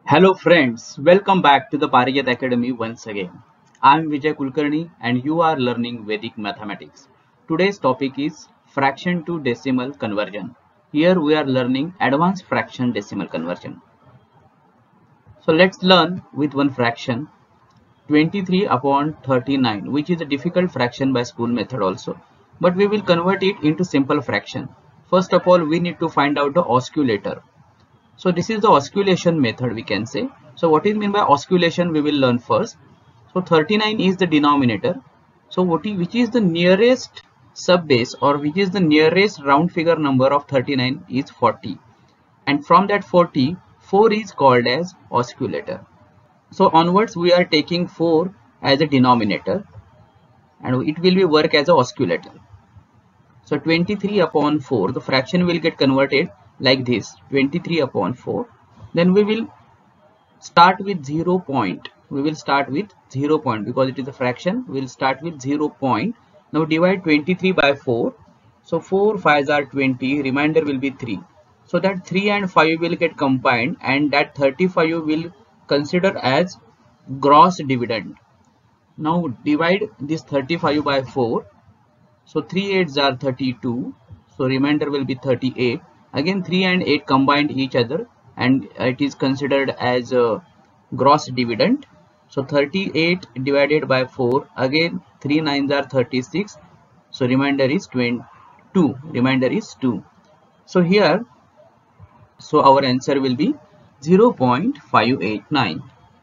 Hello friends, welcome back to the Parijat Academy once again. I am Vijay Kulkarni and you are learning Vedic mathematics. Today's topic is fraction to decimal conversion. Here we are learning advanced fraction decimal conversion. So let's learn with one fraction 23 upon 39, which is a difficult fraction by school method also, but we will convert it into simple fraction. First of all, we need to find out the osculator. So this is the osculation method, we can say. So what is meant by osculation we will learn first. So 39 is the denominator. So which is the nearest sub base or which is the nearest round figure number of 39 is 40. And from that 40, 4 is called as osculator. So onwards we are taking 4 as a denominator and it will be work as a osculator. So 23 upon 4, the fraction will get converted like this, 23 upon 4. Then we will start with 0 point. We will start with 0 point because it is a fraction. We will start with 0 point. Now divide 23 by 4. So 4 5s are 20, remainder will be 3. So that 3 and 5 will get combined and that 35 will consider as gross dividend. Now divide this 35 by 4. So 3 8s are 32. So remainder will be 38. Again 3 and 8 combined each other and it is considered as a gross dividend. So 38 divided by 4. Again 3 9s are 36. So remainder is 22. Remainder is 2. So here, so our answer will be 0.589.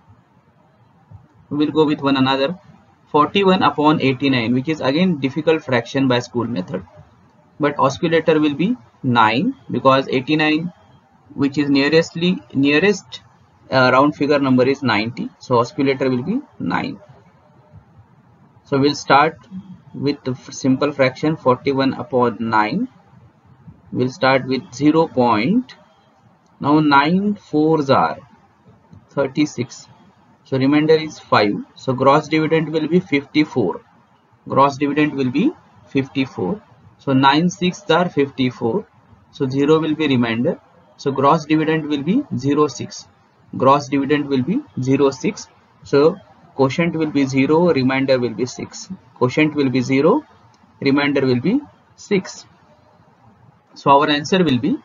We will go with one another. 41 upon 89, which is again difficult fraction by school method, but osculator will be 9 because 89 which is nearest round figure number is 90, so osculator will be 9. So we'll start with the simple fraction 41 upon 9. We'll start with 0 point. Now 9 4s are 36. So remainder is 5. So gross dividend will be 54. Gross dividend will be 54. So 9 6s are 54. So 0 will be remainder. So gross dividend will be 0.6. Gross dividend will be 0.6. So quotient will be 0. Remainder will be 6. Quotient will be 0. Remainder will be 6. So our answer will be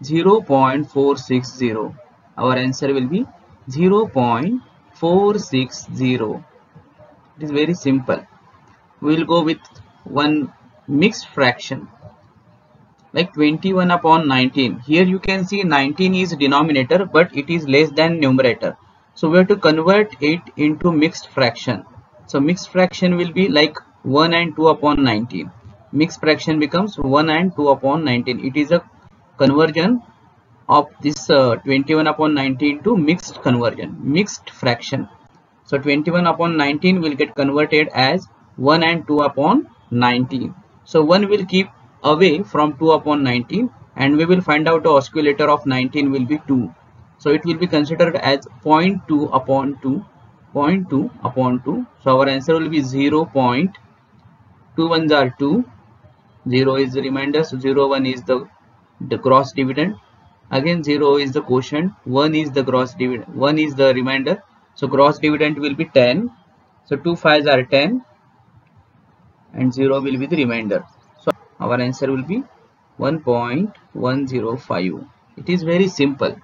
0.460. Our answer will be 0.460. It is very simple. We will go with one mixed fraction like 21 upon 19. Here you can see 19 is denominator but it is less than numerator. So we have to convert it into mixed fraction. So mixed fraction will be like 1 and 2 upon 19. Mixed fraction becomes 1 and 2 upon 19. It is a conversion of this 21 upon 19 to mixed conversion, mixed fraction. So 21 upon 19 will get converted as 1 and 2 upon 19. So 1 will keep away from 2 upon 19 and we will find out the osculator of 19 will be 2. So it will be considered as 0.2 upon 2. 0.2 upon 2. So our answer will be 0.2 ones are 2. 0 is the remainder. So 0 1 is the gross dividend. Again 0 is the quotient. 1 is the gross dividend. 1 is the remainder. So gross dividend will be 10. So 2 5s are 10 and 0 will be the remainder. So our answer will be 1.105. It is very simple.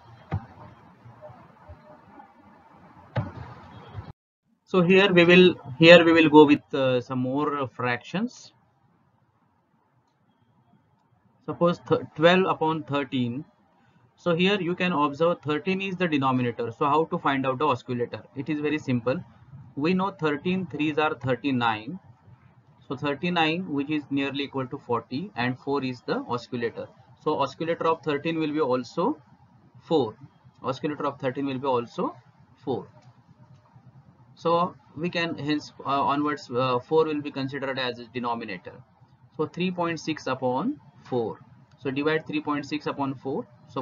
So here we will go with some more fractions. Suppose 12 upon 13. So here you can observe 13 is the denominator. So how to find out the osculator? It is very simple. We know 13 3s are 39. So 39 which is nearly equal to 40 and 4 is the osculator. So osculator of 13 will be also 4. Osculator of 13 will be also 4. So we can hence onwards 4 will be considered as a denominator. So 3.6 upon 4. So divide 3.6 upon 4. So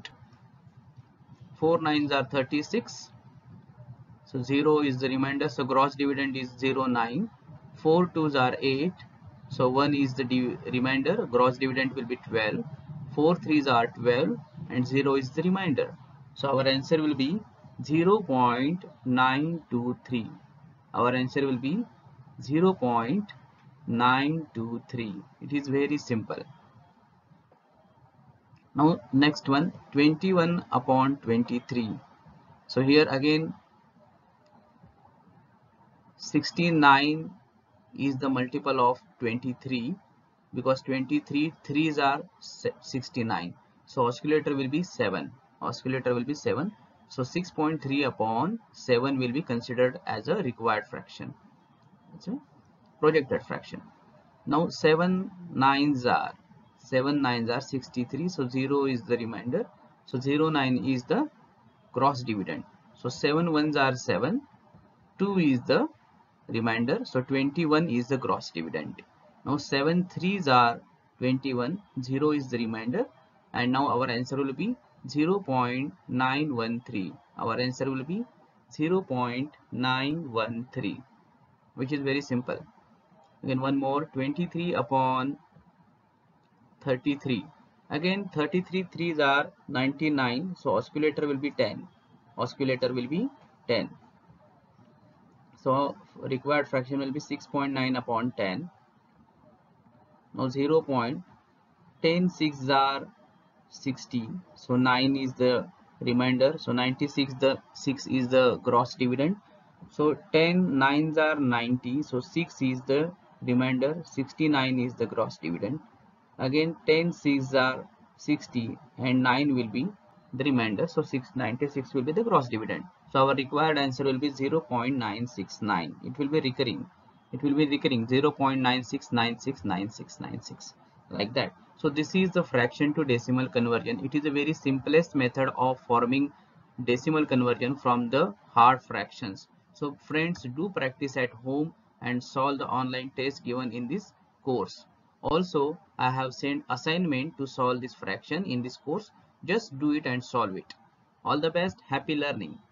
0.4 9s are 36. So 0 is the remainder. So gross dividend is 0.9. 4 2s are 8. So 1 is the remainder. Gross dividend will be 12. 4 3s are 12 and 0 is the remainder. So our answer will be 0.923. Our answer will be 0.923. It is very simple. Now next one, 21 upon 23. So here again 69 is the multiple of 23 because 23 threes are 69. So oscillator will be 7. Oscillator will be 7. So 6.3 upon 7 will be considered as a required fraction. It's a projected fraction. Now 7 nines are 63. So 0 is the remainder. So 09 is the gross dividend. So 7 ones are 7. 2 is the remainder. So 21 is the gross dividend. Now 7 threes are 21. 0 is the remainder. And now our answer will be 0.913. Our answer will be 0.913, which is very simple. Again one more, 23 upon 33. Again 33 threes are 99. So oscillator will be 10. Oscillator will be 10. So required fraction will be 6.9 upon 10. Now 0.106 are 60. So 9 is the remainder. So 96, the 6 is the gross dividend. So 10 nines are 90. So 6 is the remainder. 69 is the gross dividend. Again 10 6 are 60 and 9 will be the remainder. So 696 will be the gross dividend. So our required answer will be 0.969. It will be recurring. It will be recurring 0.96969696 like that. So this is the fraction to decimal conversion. It is the very simplest method of forming decimal conversion from the hard fractions. So friends, do practice at home and solve the online test given in this course. Also, I have sent assignment to solve this fraction in this course. Just do it and solve it. All the best. Happy learning.